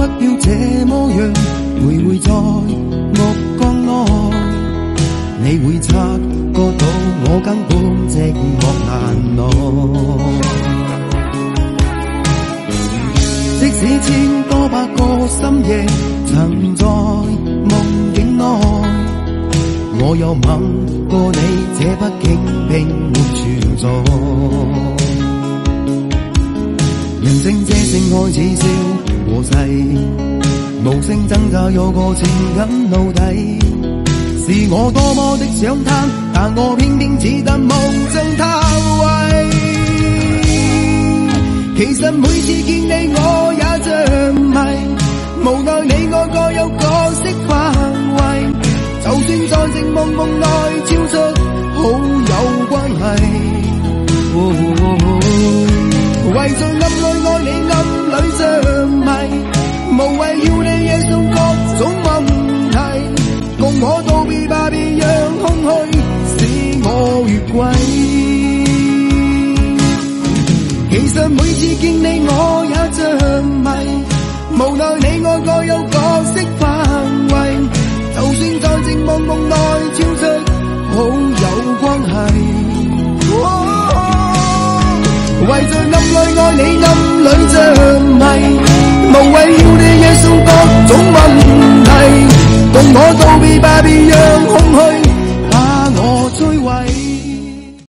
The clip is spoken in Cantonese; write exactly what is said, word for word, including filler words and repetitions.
不要這麼樣，徘徊在目光內，你會察覺到我根本寂寞難耐。即使千多百個深夜曾在夢境內，我有吻過你，這畢竟並沒存在。人聲這聲開始消和逝，無聲掙扎有個情感奴隸，是我多麼的想貪，但我偏偏只得夢中他位。其實每次見你我也像迷，無奈你我各有各式範圍，就算在靜夢夢內超出好友關係。哦哦哦，為在暗裏愛你暗裏着迷，無謂要你惹上各種問題，共我道別吧，別讓空虛使我越軌。其實每次見你我也着迷，無奈你我各有